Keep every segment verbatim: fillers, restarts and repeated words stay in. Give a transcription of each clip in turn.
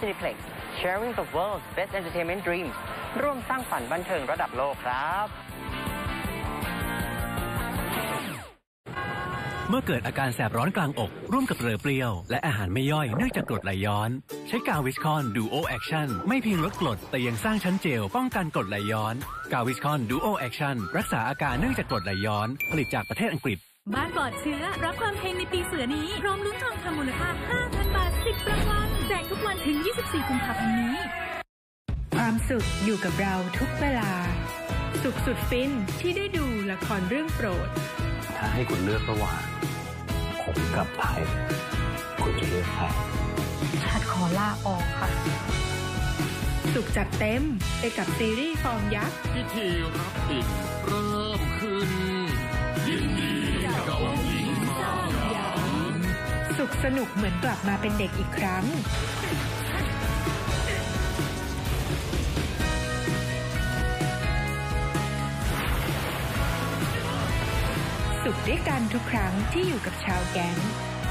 Cineplex Sharing the World's Best Entertainment Dreams ร่วมสร้างฝันบันเทิงระดับโลกครับเมื่อเกิดอาการแสบร้อนกลางอกร่วมกับเรือเปรี้ยวและอาหารไม่ย่อยเนื่องจากกรดไหลย้อนใช้กาวิสคอนดูโอแอคชั่นไม่เพียงลดกรดแต่ยังสร้างชั้นเจลป้องกันกรดไหลย้อนกาวิสคอนดูโอแอคชั่นรักษาอาการเนื่องจากกรดไหลย้อนผลิตจากประเทศอังกฤษบ้านปลอดเชื้อรับความเฮงในปีเสือนี้พร้อมลุ้นทองคำมูลค่า ห้าพัน บาทสิบรางวัลแจกทุกวันถึงยี่สิบสี่กุมภาพันธ์นี้ความสุขอยู่กับเราทุกเวลาสุขสุดฟินที่ได้ดูละครเรื่องโปรดถ้าให้คุณเลือกระหว่างผมกับไผ่คุณจะเลือกใครชัดขอลาออกค่ะสุขจัดเต็มไปกับซีรีส์ฟอร์มยักษ์พิธีรับอิฐเริ่มขึ้นยินดีกับองค์หญิงฟอร์มยักษ์สุขสนุกเหมือนกลับมาเป็นเด็กอีกครั้งสุขด้วยกันทุกครั้งที่อยู่กับชาวแก๊ง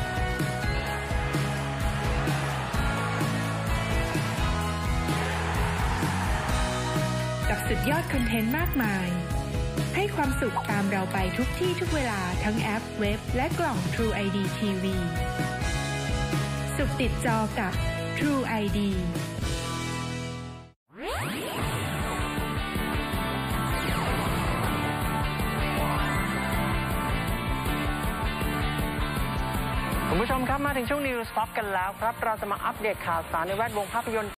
กับสุดยอดคอนเทนต์มากมายให้ความสุขตามเราไปทุกที่ทุกเวลาทั้งแอปเว็บและกล่อง True ไอ ดี ที วี สุขติดจอกับ True ไอ ดีคุณผู้ชมครับมาถึงช่วง News Pop กันแล้วครับเราจะมาอัปเดตข่าวสารในแวดวงภาพยนตร์